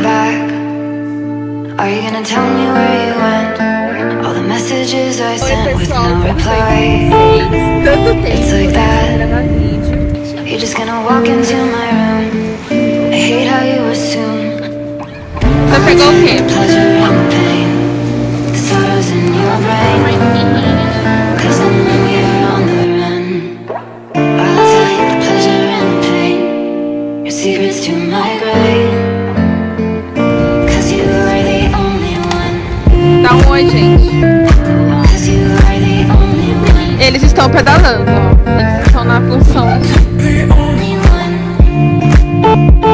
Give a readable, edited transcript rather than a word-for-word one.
back? Are you gonna tell me where you went? All the messages I sent with no reply. It's like that. You're just gonna walk into my room. I hate how you assume. Você pegou o quê? Pleasure and the pain. The sorrows in your brain. 'Cause I know you're on the run. I'll take the pleasure and the pain. Your secrets to my grave. 'Cause you are the only one. Dá um oi, gente. 'Cause you are the only one. Eles estão pedalando, ó. Eles estão na função. The only one.